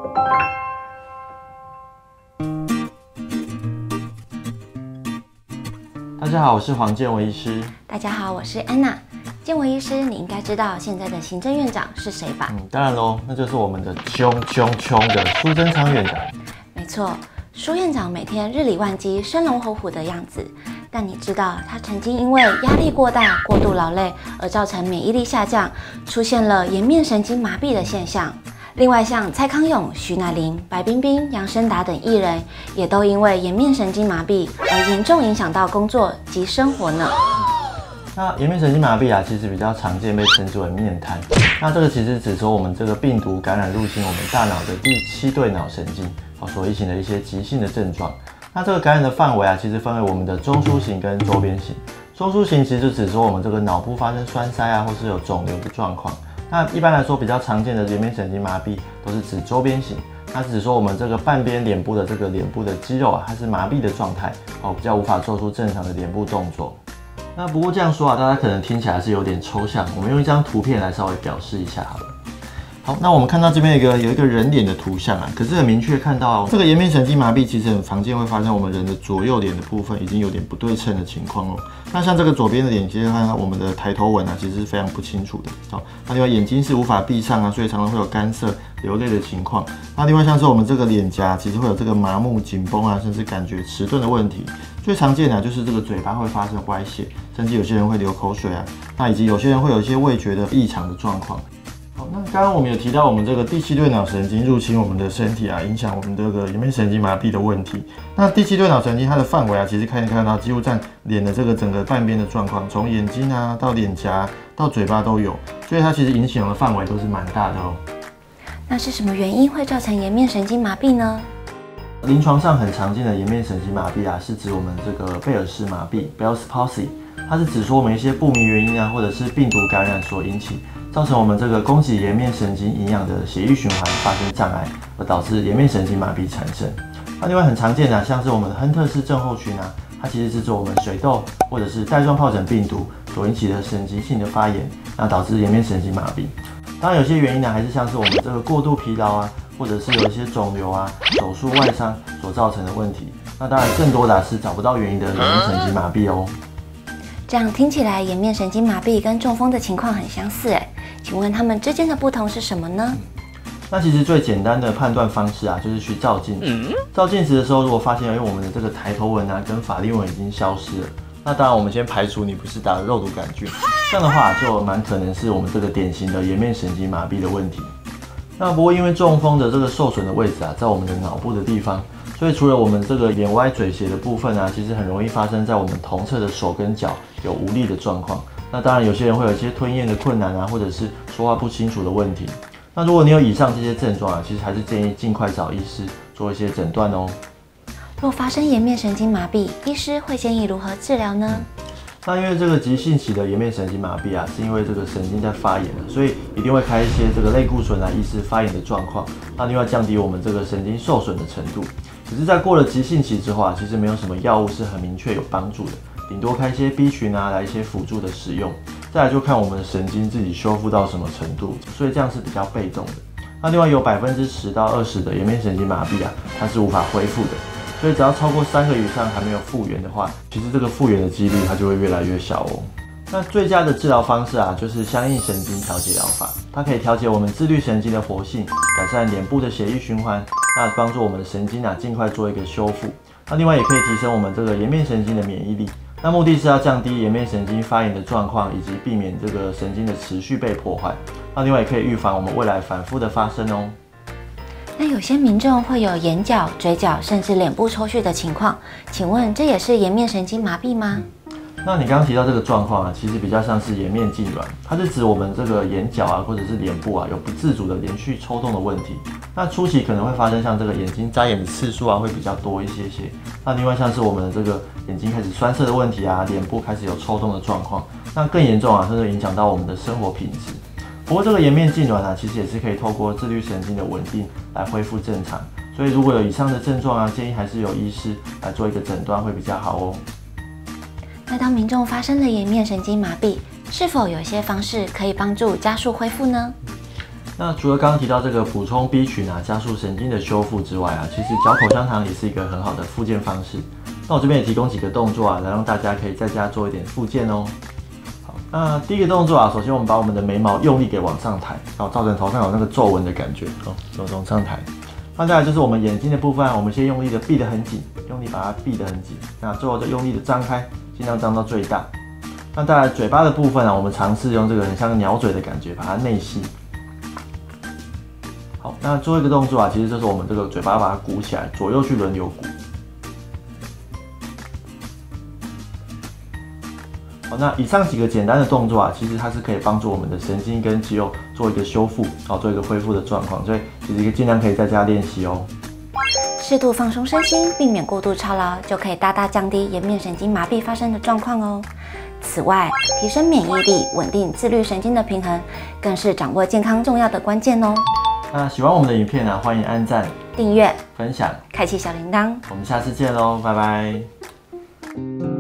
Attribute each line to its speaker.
Speaker 1: 大家好，我是黄建维医师。
Speaker 2: 大家好，我是安娜。建维医师，你应该知道现在的行政院长是谁吧？
Speaker 1: 当然喽，那就是我们的冲的苏贞昌院长。
Speaker 2: 没错，苏院长每天日理万机、生龙活虎的样子。但你知道他曾经因为压力过大、过度劳累而造成免疫力下降，出现了颜面神经麻痹的现象。另外，像蔡康永、徐乃麟、白冰冰、杨申达等艺人，也都因为颜面神经麻痹而严重影响到工作及生活呢。
Speaker 1: 那颜面神经麻痹啊，其实比较常见，被称之为面瘫。那这个其实指说我们这个病毒感染入侵我们大脑的第7对脑神经所引起的一些急性的症状。那这个感染的范围啊，其实分为我们的中枢型跟周边型。中枢型其实就指说我们这个脑部发生栓塞啊，或是有肿瘤的状况。那一般来说，比较常见的颜面神经麻痹都是指周边型，它是指说我们这个半边脸部的这个脸部的肌肉啊，它是麻痹的状态，比较无法做出正常的脸部动作。那不过这样说啊，大家可能听起来是有点抽象，我们用一张图片来稍微表示一下好了。好，那我们看到这边有一个人脸的图像啊，可是很明确看到这个颜面神经麻痹其实很常见，会发生我们人的左右脸的部分已经有点不对称的情况哦。那像这个左边的脸，其实看到我们的抬头纹啊，其实是非常不清楚的。好，那另外眼睛是无法闭上啊，所以常常会有干涩、流泪的情况。那另外像是我们这个脸颊，其实会有这个麻木、紧绷啊，甚至感觉迟钝的问题。最常见的就是这个嘴巴会发生歪斜，甚至有些人会流口水啊，那以及有些人会有一些味觉的异常的状况。好，那刚刚我们有提到我们这个第7对脑神经入侵我们的身体啊，影响我们这个颜面神经麻痹的问题。那第7对脑神经它的范围啊，其实可以看到几乎占脸的这个整个半边的状况，从眼睛啊到脸颊到嘴巴都有，所以它其实影响的范围都是蛮大的哦。
Speaker 2: 那是什么原因会造成颜面神经麻痹呢？
Speaker 1: 临床上很常见的颜面神经麻痹啊，是指我们这个贝尔氏麻痹 （Bell's palsy）， 它是指说我们一些不明原因啊，或者是病毒感染所引起，造成我们这个供给颜面神经营养的血液循环发生障碍，而导致颜面神经麻痹产生。那另外很常见的像是我们的亨特氏症候群啊，它其实是指我们水痘或者是带状疱疹病毒所引起的神经性的发炎，那导致颜面神经麻痹。当然有些原因呢，还是像是我们这个过度疲劳啊，或者是有一些肿瘤啊、手术外伤所造成的问题。那当然更多的是找不到原因的颜面神经麻痹哦。
Speaker 2: 这样听起来，颜面神经麻痹跟中风的情况很相似哎，请问它们之间的不同是什么呢？
Speaker 1: 那其实最简单的判断方式啊，就是去照镜子。照镜子的时候，如果发现我们的这个抬头纹啊跟法令纹已经消失了，那当然我们先排除你不是打了肉毒杆菌，这样的话就蛮可能是我们这个典型的颜面神经麻痹的问题。那不过因为中风的这个受损的位置啊，在我们的脑部的地方，所以除了我们这个眼歪嘴斜的部分啊，其实很容易发生在我们同侧的手跟脚有无力的状况。那当然有些人会有一些吞咽的困难啊，或者是说话不清楚的问题。那如果你有以上这些症状啊，其实还是建议尽快找医师做一些诊断哦。
Speaker 2: 若发生颜面神经麻痹，医师会建议如何治疗呢？
Speaker 1: 那因为这个急性期的颜面神经麻痹啊，是因为这个神经在发炎，所以一定会开一些这个类固醇来抑制发炎的状况，那另外降低我们这个神经受损的程度。可是，在过了急性期之后啊，其实没有什么药物是很明确有帮助的，顶多开一些 B 群啊来一些辅助的使用。再来就看我们的神经自己修复到什么程度，所以这样是比较被动的。那另外有10%到20%的颜面神经麻痹啊，它是无法恢复的。所以只要超过3个以上还没有复原的话，其实这个复原的几率它就会越来越小哦。那最佳的治疗方式啊，就是相应神经调节疗法，它可以调节我们自律神经的活性，改善脸部的血液循环，那帮助我们的神经啊尽快做一个修复。那另外也可以提升我们这个颜面神经的免疫力，那目的是要降低颜面神经发炎的状况，以及避免这个神经的持续被破坏。那另外也可以预防我们未来反复的发生哦。
Speaker 2: 那有些民众会有眼角、嘴角甚至脸部抽搐的情况，请问这也是颜面神经麻痹吗？
Speaker 1: 那你刚刚提到这个状况啊，其实比较像是颜面痉挛，它是指我们这个眼角啊或者是脸部啊有不自主的连续抽动的问题。那初期可能会发生像这个眼睛眨眼的次数啊会比较多一些。那另外像是我们的这个眼睛开始酸涩的问题啊，脸部开始有抽动的状况，那更严重啊，甚至影响到我们的生活品质。不过这个颜面痉挛啊，其实也是可以透过自律神经的稳定来恢复正常。所以如果有以上的症状啊，建议还是由医师来做一个诊断会比较好哦。
Speaker 2: 那当民众发生了颜面神经麻痹，是否有些方式可以帮助加速恢复呢？
Speaker 1: 那除了刚刚提到这个补充 B 群啊，加速神经的修复之外啊，其实嚼口香糖也是一个很好的复健方式。那我这边也提供几个动作啊，来让大家可以在家做一点复健哦。好，那第一个动作啊，首先我们把我们的眉毛用力给往上抬，然后造成头上有那个皱纹的感觉哦，往上抬。那再来就是我们眼睛的部分，我们先用力的闭得很紧，用力把它闭得很紧。那最后就用力的张开，尽量张到最大。那再来嘴巴的部分啊，我们尝试用这个很像鸟嘴的感觉，把它内吸。好，那最后一个动作啊，其实就是我们这个嘴巴把它鼓起来，左右去轮流鼓。好，那以上几个简单的动作啊，其实它是可以帮助我们的神经跟肌肉做一个修复，做一个恢复的状况，所以其实尽量可以在家练习哦。
Speaker 2: 适度放松身心，避免过度操劳，就可以大大降低颜面神经麻痹发生的状况哦。此外，提升免疫力、稳定自律神经的平衡，更是掌握健康重要的关键哦。
Speaker 1: 那喜欢我们的影片呢，欢迎按赞、
Speaker 2: 订阅、
Speaker 1: 分享、
Speaker 2: 开启小铃铛。
Speaker 1: 我们下次见喽，拜拜。